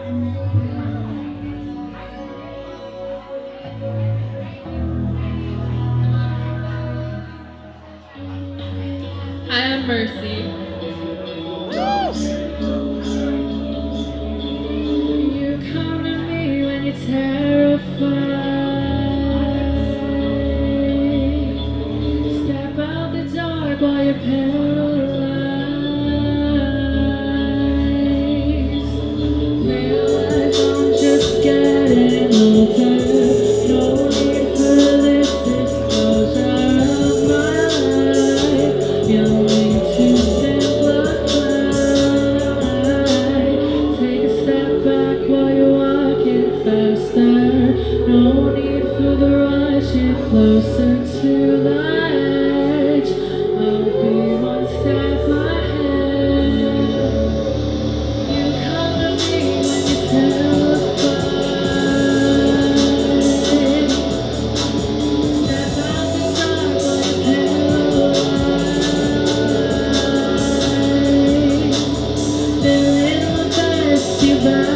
I am Mercy. You come to me when you're terrified. Step out the dark while you're paralyzed. Realize I'm just getting older. No need for this disclosure of my life. Young to simplify. Take a step back while you're walking faster. No need for the rush, you're closer to the edge. I'll be one step ahead. You come to me when you're terrified. Step out the dark while you're paralyzed. Feeling my best, you